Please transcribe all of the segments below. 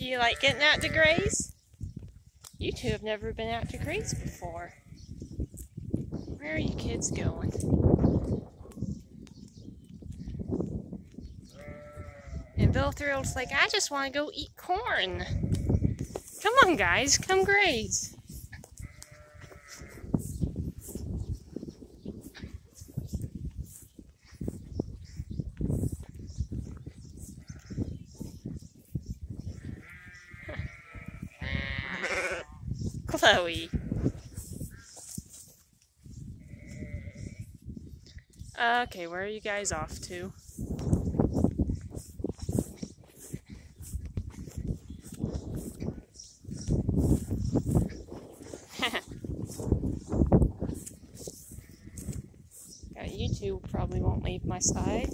Do you like getting out to graze? You two have never been out to graze before. Where are you kids going? And Bill Thrill's like, I just want to go eat corn. Come on, guys, come graze. Chloe. Okay, where are you guys off to? You two probably won't leave my side.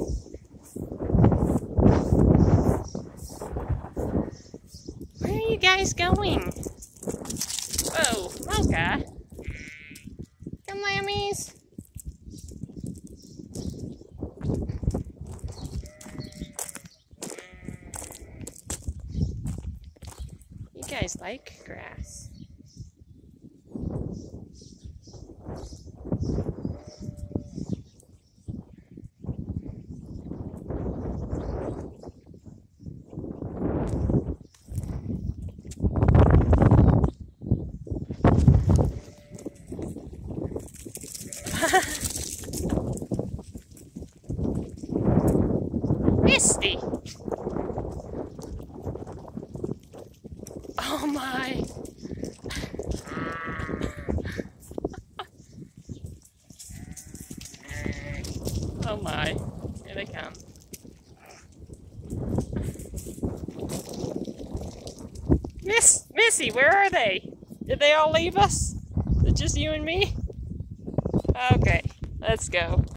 Where are you guys going? Whoa, Mocha. Come, lammies. You guys like grass. Misty! Oh my! Oh my, here they come. Missy, where are they? Did they all leave us? Is it just you and me? Okay, let's go.